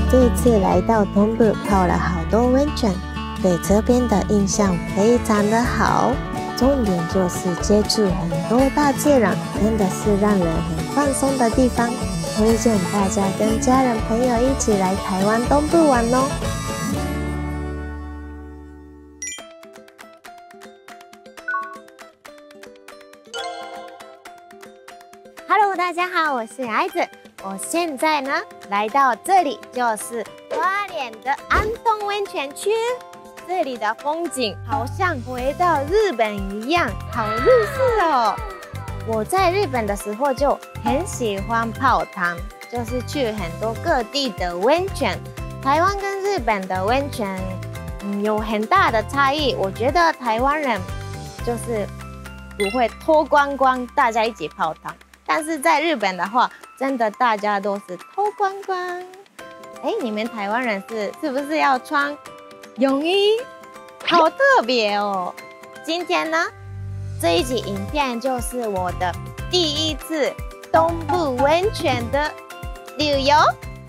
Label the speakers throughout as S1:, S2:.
S1: 这一次来到东部泡了好多温泉，对这边的印象非常的好。重点就是接触很多大自然，真的是让人很放松的地方。推荐大家跟家人朋友一起来台湾东部玩哦。Hello， 大家好，我是爱子。我现在呢来到这里，就是花莲的安东温泉区。这里的风景好像回到日本一样，好日式哦。我在日本的时候就很喜欢泡汤，就是去很多各地的温泉。台湾跟日本的温泉，有很大的差异。我觉得台湾人就是不会脱光光，大家一起泡汤。但是在日本的话，真的大家都是脱光光。哎，你们台湾人是不是要穿泳衣？好特别哦！今天呢，这一集影片就是我的第一次东部温泉的旅游。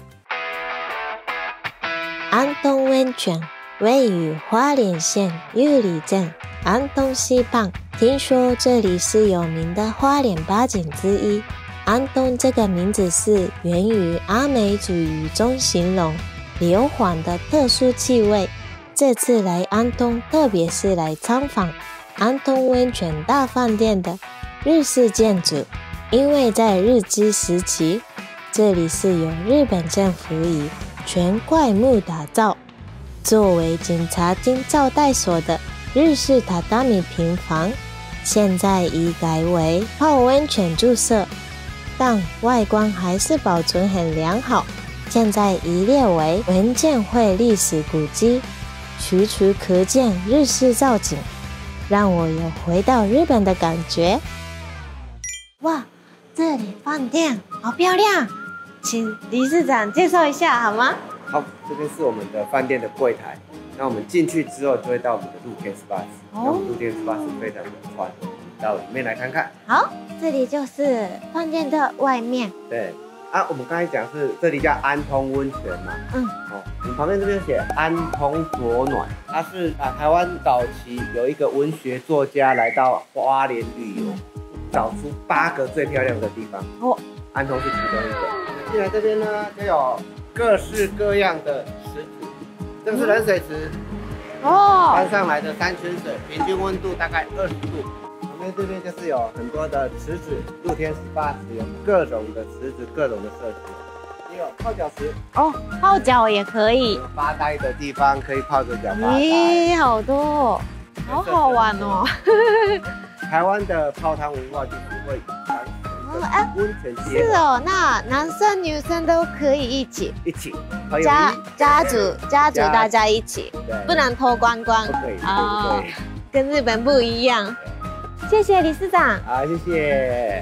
S1: 安东温泉位于花莲县玉里镇安东溪畔，听说这里是有名的花莲八景之一。安东这个名字是源于阿美族语中形容硫磺的特殊气味。这次来安东，特别是来参访安东温泉大饭店的日式建筑，因为在日治时期，这里是由日本政府以全块木打造，作为警察厅招待所的日式榻榻米平房，现在已改为泡温泉住舍，但外观还是保存很良好，现在已列为文建会历史古迹。处处可见日式造景，让我有回到日本的感觉。哇，这里饭店好漂亮，请理事长介绍一下好吗？
S2: 好，这边是我们的饭店的柜台。那我们进去之后，就会到我们的露天 SPA。那我们露天 SPA 是非常的宽，到里面来看看。好，
S1: 这里就是饭店的外面。
S2: 对。我们刚才讲是这里叫安通温泉嘛，我们旁边这边写安通左暖，它是台湾早期有一个文学作家来到花莲旅游，找出8个最漂亮的地方，安通是其中一个。进来这边呢，就有各式各样的池子，这个是冷水池，搬上来的山泉水，平均温度大概20度。因为这边就是有很多的池子，露天SPA池有各种的池子，各种的设施，也有泡脚池
S1: 泡脚也可以，
S2: 发呆的地方可以泡着脚发呆。
S1: 咦，好多哦，好好玩哦！
S2: 台湾的泡汤文化就是会以温泉结合。
S1: 是哦，那男生女生都可以一起，家族大家一起，不能脱光光，
S2: 对，
S1: 跟日本不一样。谢谢理事长。
S2: 好，谢谢。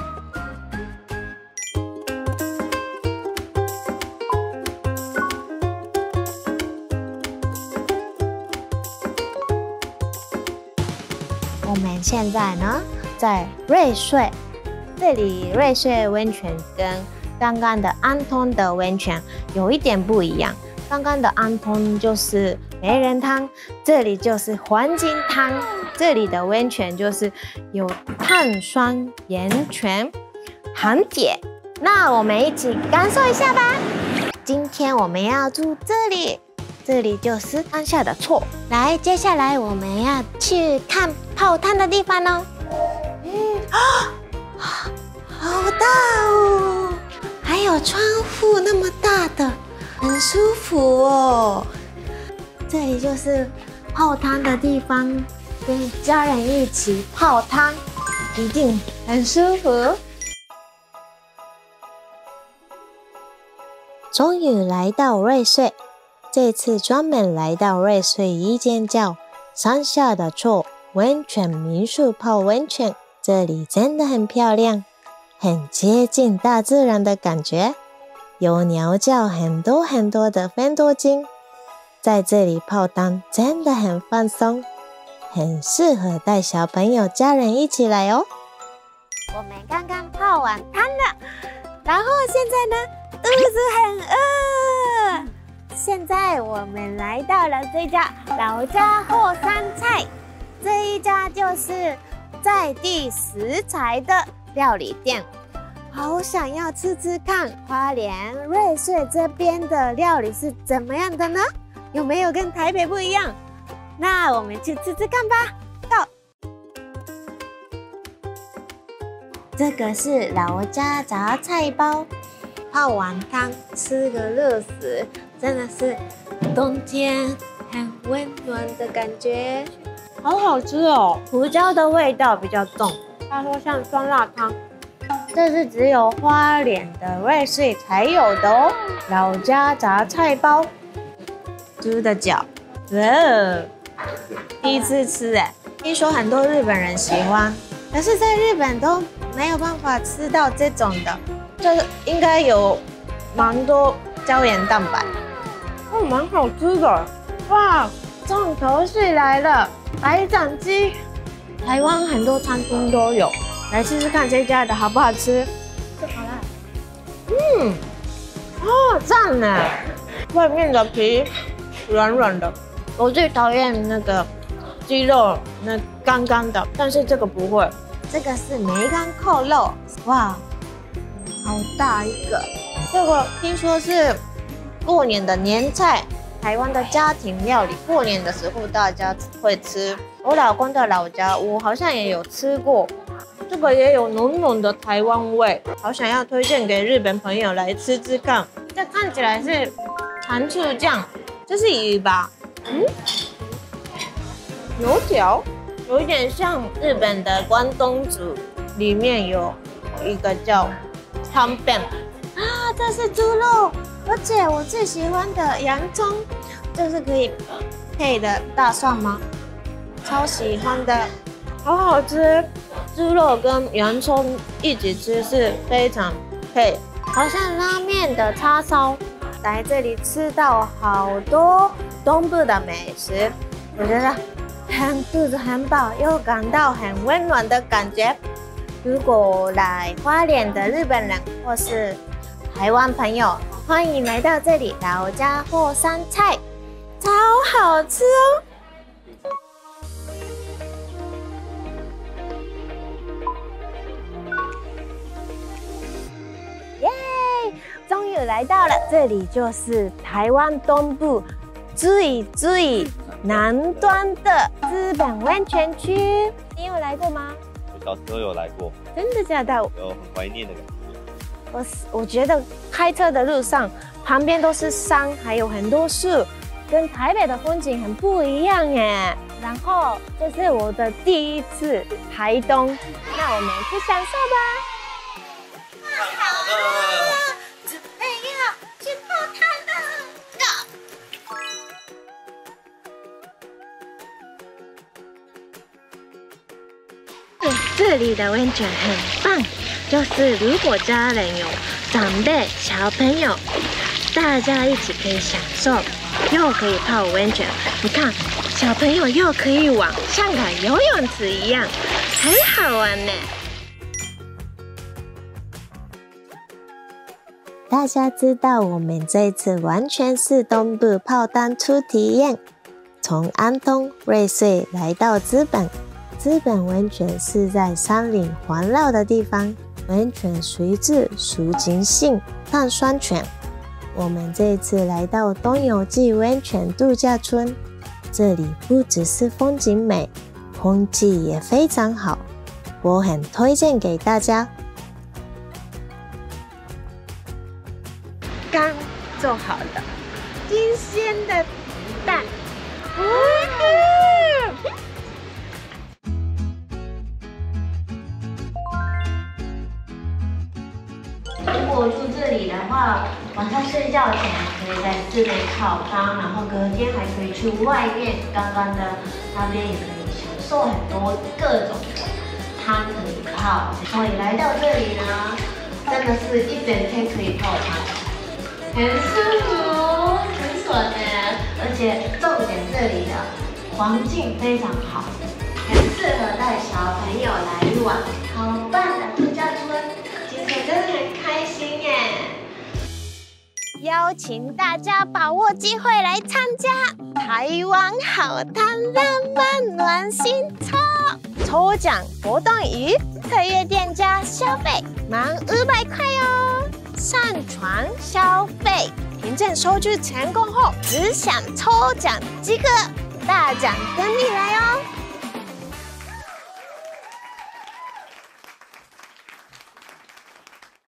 S1: 我们现在呢在瑞穗，这里瑞穗温泉跟刚刚的安通的温泉有一点不一样。刚刚的安通就是没人汤，这里就是黄金汤。这里的温泉就是有碳酸盐泉、含铁。那我们一起感受一下吧。今天我们要住这里，这里就是当下的错。来，接下来我们要去看泡汤的地方哦。好大哦，还有窗户那么大的，很舒服哦。这里就是泡汤的地方。跟家人一起泡汤，一定很舒服。终于来到瑞穗，这次专门来到瑞穗一间叫山下的错温泉民宿泡温泉，这里真的很漂亮，很接近大自然的感觉，有鸟叫很多很多的芬多精，在这里泡汤真的很放松。很适合带小朋友、家人一起来哦。我们刚刚泡完汤了，然后现在呢，肚子很饿， 现在我们来到了这家老家后山菜，这一家就是在地食材的料理店。好想要吃吃看花莲瑞穗这边的料理是怎么样的呢？有没有跟台北不一样？那我们去吃吃看吧。到，这个是老家杂菜包，泡完汤吃个热食，真的是冬天很温暖的感觉，好好吃哦！胡椒的味道比较重，他说像酸辣汤。这是只有花莲的瑞穗才有的哦，老家杂菜包，猪的脚，第一次吃哎，听说很多日本人喜欢，可是在日本都没有办法吃到这种的，这应该有蛮多胶原蛋白，蛮好吃的。哇，重头戏来了，白斩鸡，台湾很多餐厅都有。来试试看这家的好不好吃？好啦，赞呢！外面的皮软软的，我最讨厌那个鸡肉那干干的，但是这个不会，这个是梅干扣肉，哇，好大一个！这个听说是过年的年菜，台湾的家庭料理，过年的时候大家会吃。我老公的老家，我好像也有吃过。这个也有浓浓的台湾味，好想要推荐给日本朋友来吃吃看。这看起来是糖醋酱，这是鱼吧？油条，有一点像日本的关东煮，里面有一个叫汤饼啊，这是猪肉，而且我最喜欢的洋葱，这是可以配的大蒜吗？超喜欢的，好好吃。猪肉跟洋葱一起吃是非常配，好像拉面的叉烧。来这里吃到好多东部的美食，我觉得肚子很饱，又感到很温暖的感觉。如果来花莲的日本人或是台湾朋友，欢迎来到这里老家后山菜，超好吃哦！终于来到了，这里就是台湾东部最南端的资本温泉区。你有来过吗？
S3: 我小时候有来过。
S1: 真的假的？
S3: 有很怀念的感觉。
S1: 我觉得开车的路上旁边都是山，还有很多树，跟台北的风景很不一样耶。然后这是我的第一次台东，那我们去享受吧。好的。这里的温泉很棒，就是如果家人有长辈、小朋友，大家一起可以享受，又可以泡温泉。你看，小朋友又可以玩，像个游泳池一样，很好玩呢。大家知道我们这次完全是东部泡汤初体验，从安东、瑞穗来到资本。资本温泉是在山林环绕的地方，温泉水质属碱性碳酸泉。我们这次来到东游记温泉度假村，这里不只是风景美，空气也非常好，我很推荐给大家。刚做好的新鲜的蛋，如果住这里的话，晚上睡觉前可以在室内泡汤，然后隔天还可以去外面刚刚的那边也可以享受很多各种的汤可以泡。所以来到这里呢，真的是一整天可以泡汤，很舒服，很爽呢。而且重点这里的环境非常好，很适合带小朋友来玩，好棒的度假村。今天真的很开心耶！ 邀请大家把握机会来参加台湾好汤浪漫暖心抽奖活动于特约店家消费满500块哦，上传消费凭证收据成功后，只想抽奖即可，大奖等你来哦！